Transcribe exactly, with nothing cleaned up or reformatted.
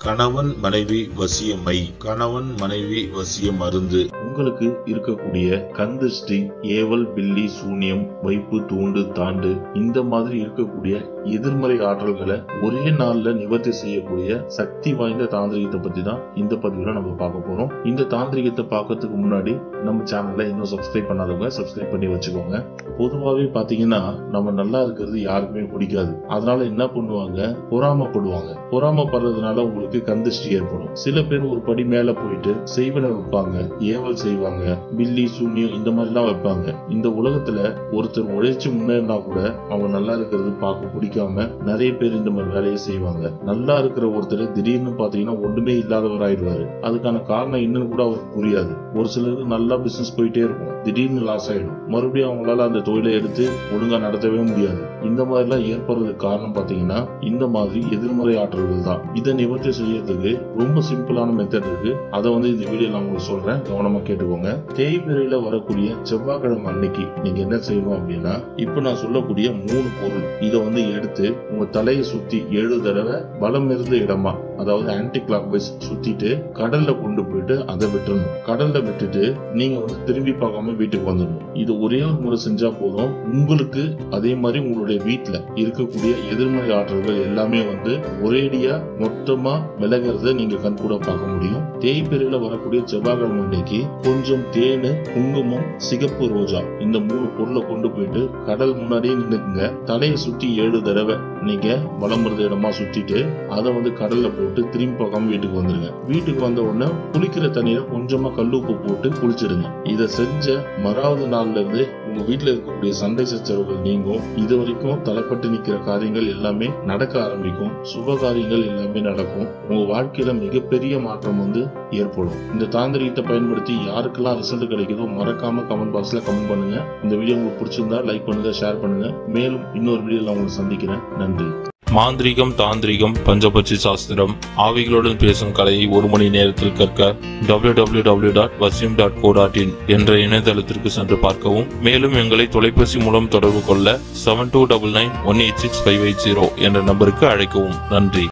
கணவன் மனைவி வசியமை, கணவன் மனைவி வசிய மருந்து. உங்களுக்கு இருக்கக்கூடிய கந்திஷ்டி, ஏவல், பில்லி, சூனியம், வைப்பு, தூண்டு, தாண்டு இந்த மாதிரி இருக்கக்கூடிய எதிர்மறை ஆற்றல்களை ஒரே நாள்ல நிவர்த்தி செய்யக்கூடிய சக்தி வாய்ந்த தாந்திரிகத்தை பத்தி தான் இந்த பதிவுல நம்ம பார்க்க போறோம். இந்த தாந்திரிகத்தை பார்க்கறதுக்கு முன்னாடி நம்ம சேனல்ல இன்னும் சப்ஸ்கிரைப் பண்ணாதவங்க சப்ஸ்கிரைப் பண்ணி வச்சுக்கோங்க. பொதுவாகவே பாத்தீங்கன்னா நம்ம நல்லா இருக்கிறது யாருக்குமே பிடிக்காது. அதனால என்ன பண்ணுவாங்க, பொறாமப்படுவாங்க. பொறாமப்படுறதுனால உங்களுக்கு கந்திஷ்டி ஏற்படும். சில பேர் ஒரு படி மேல போயிட்டு செய்வன வைப்பாங்க, ஏவல் செய்வாங்க, பில்லி, சூனியம் இந்த மாதிரி எல்லாம் வைப்பாங்க. இந்த உலகத்துல ஒருத்தர் உழைச்சு முன்னேறினா கூட அவங்க நல்லா இருக்கிறது பார்க்க பிடிக்காம நிறைய பேர் இந்த மாதிரி வேலையை செய்வாங்க. நல்லா இருக்கிற ஒருத்தர் திடீர்னு பாத்தீங்கன்னா ஒண்ணுமே இல்லாதவர் ஆயிடுவாரு. அதுக்கான காரணம் என்னன்னு கூட அவருக்கு புரியாது. ஒரு சிலருக்கு நல்லா பிசினஸ் போயிட்டே இருக்கும், திடீர்னு லாஸ் ஆயிடும். மறுபடியும் அவங்களால அந்த தொழிலை எடுத்து ஒழுங்கா நடத்தவே முடியாது. இந்த மாதிரி எல்லாம் ஏற்படுறதுக்கு காரணம் பாத்தீங்கன்னா இந்த மாதிரி எதிர்மறை ஆற்றல்கள் தான். இதை நிவர்த்தி செய்யறதுக்கு ரொம்ப சிம்பிளான மெத்தட் இருக்கு. அதை வந்து இந்த வீடியோ நான் உங்களுக்கு சொல்றேன், கவனமா கேட்டுக்கோங்க. தேய்பிரையில வரக்கூடிய செவ்வாய்க்கிழமை அன்னைக்கு நீங்க என்ன செய்யணும் அப்படின்னா, இப்ப நான் சொல்லக்கூடிய மூணு பொருள் இதை வந்து எடுத்து உங்க தலையை சுத்தி ஏழு தடவை வலம் இருந்த இடமா, அதாவது ஆன்டி கிளாக் வைஸ் சுத்திட்டு கடல்ல கொண்டு போயிட்டு அதை விட்டுறணும். கடல்ல விட்டுட்டு நீங்க வந்து திரும்பி பார்க்காம வீட்டுக்கு வந்துடணும். இது ஒரே ஒரு முறை செஞ்சா போதும். உங்களுக்கு அதே மாதிரி உங்களுடைய வீட்டுல இருக்கக்கூடிய எதிர்மறை ஆற்றல்கள் எல்லாமே வந்து ஒரேடியா மொத்தமா விலகிறத நீங்க கண் கூட பார்க்க முடியும். தேய்பிரையில வரக்கூடிய செவ்வாய்க்கிழமை அன்னைக்கு கொஞ்சம் தேனு, குங்குமம், சிகப்பு ரோஜா இந்த மூணு பொருளை கொண்டு போயிட்டு கடல் முன்னாடியே நின்னுக்குங்க. தலையை சுத்தி ஏழு தடவை நீங்க வலம்புறது இடமா சுத்திட்டு அதை வந்து கடல்ல போட்டு திரும்பி பார்க்காம வீட்டுக்கு வந்துருங்க. வீட்டுக்கு வந்த உடனே குளிக்கிற தண்ணியில கொஞ்சமா கல்லுப்பு போட்டு குளிச்சிடுங்க. இதை செஞ்ச மறாவது நாள்ல இருந்து உங்க வீட்டுல இருக்கக்கூடிய சண்டை சச்சரவுகள் நீங்கும். இது வரைக்கும் தலைப்பட்டு நிக்கிற காரியங்கள் எல்லாமே நடக்க ஆரம்பிக்கும். சுப காரியங்கள் எல்லாமே நடக்கும். உங்க வாழ்க்கையில மிகப்பெரிய மாற்றம் வந்து ஏற்படும். இந்த தாந்திரிகத்தை பயன்படுத்தி யாருக்கெல்லாம் ரிசல்ட் கிடைக்குதோ மறக்காம கமெண்ட் பாக்ஸ்ல கமெண்ட் பண்ணுங்க. இந்த வீடியோ உங்களுக்கு பிடிச்சிருந்தா லைக் பண்ணுங்க, ஷேர் பண்ணுங்க. மேலும் இன்னொரு வீடியோல உங்களை சந்திக்கிறேன். நன்றி. மாந்திரிகம், தாந்திரிகம், பஞ்சபட்சி சாஸ்திரம், ஆவிகளுடன் பேசும் கலையை ஒரு மணி நேரத்தில் கற்க W W W dot Vasiyam dot co dot in என்ற இணையதளத்திற்கு சென்று பார்க்கவும். மேலும் எங்களை தொலைபேசி மூலம் தொடர்பு கொள்ள seven two double nine one eight six five eight zero என்ற நம்பருக்கு அழைக்கவும். நன்றி.